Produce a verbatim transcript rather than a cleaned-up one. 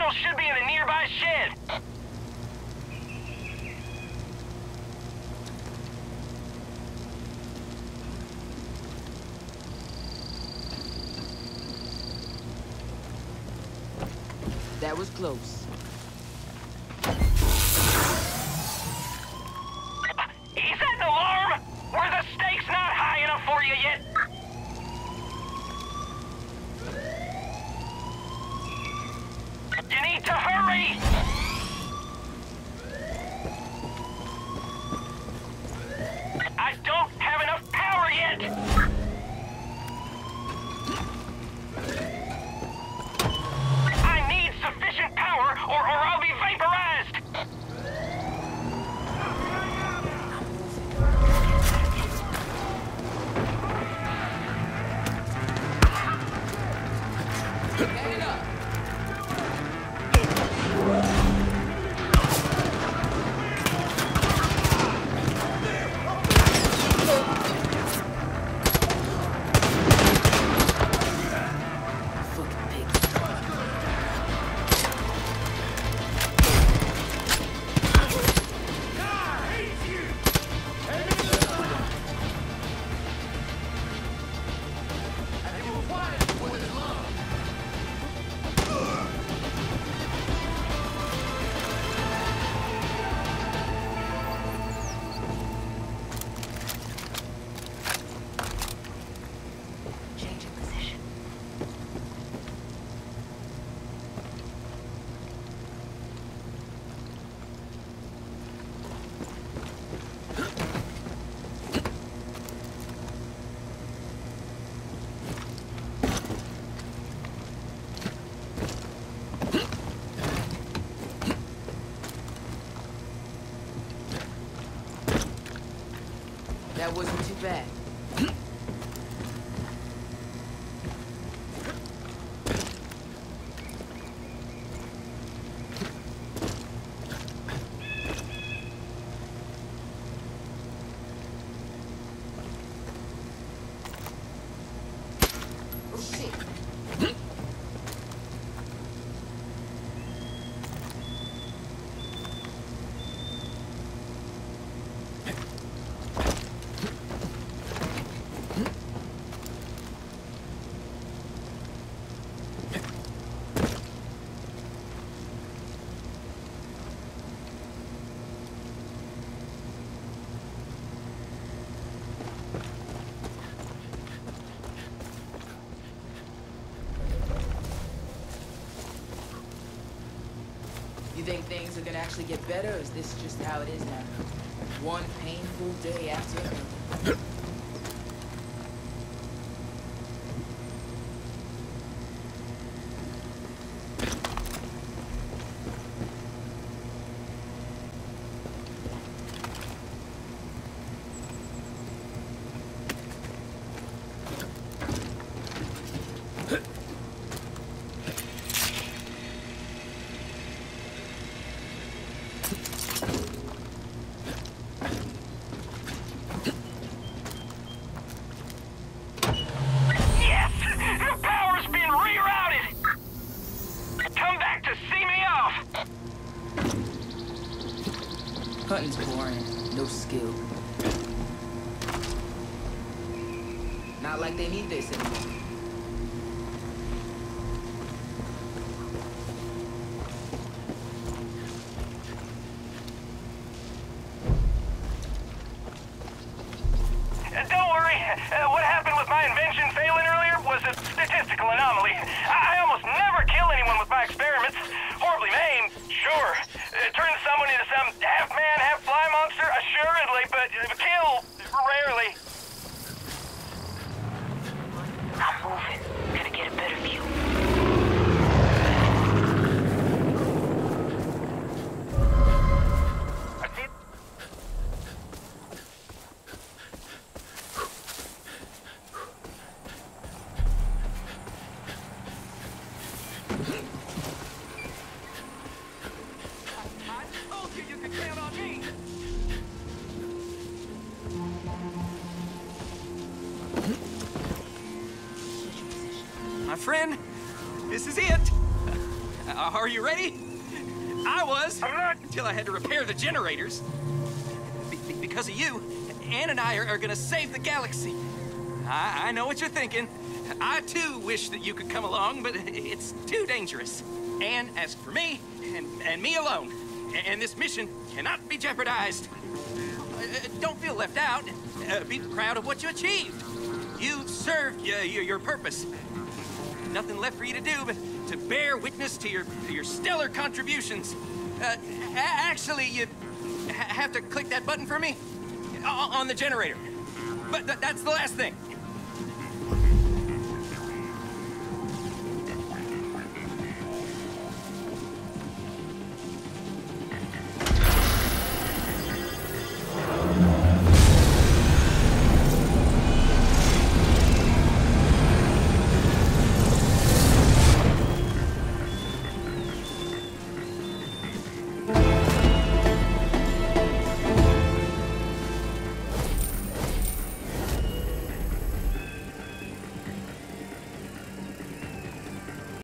materials should be in a nearby shed. That was close. Is that an alarm? Were the stakes not high enough for you yet? You need to hurry! I don't have enough power yet! I need sufficient power or, or I'll be vaporized! Hang it up. That wasn't too bad. Oh shit. You think things are gonna actually get better, or is this just how it is now? One painful day after another. Hunting's boring, no skill. Not like they need this anymore. Don't worry. Uh, what happened with my invention failing earlier was a statistical anomaly. I, I almost never kill anyone with my experiments. Horribly maimed, sure. Uh, turn someone into some half-man, half-fly monster, assuredly, but uh, kill, rarely. I'm moving. Gonna get a better view. My friend, this is it. Uh, are you ready? I was. I'm not. Until I had to repair the generators. Be be because of you, Ann and I are, are gonna save the galaxy. I, I know what you're thinking. I too wish that you could come along, but it's too dangerous. Ann asked for me, and, and me alone. And this mission cannot be jeopardized. Uh, don't feel left out. Uh, be proud of what you achieved. You served uh, your, your purpose. Nothing left for you to do but to bear witness to your, to your stellar contributions. Uh, a- actually, you ha have to click that button for me o- on the generator. But th that's the last thing.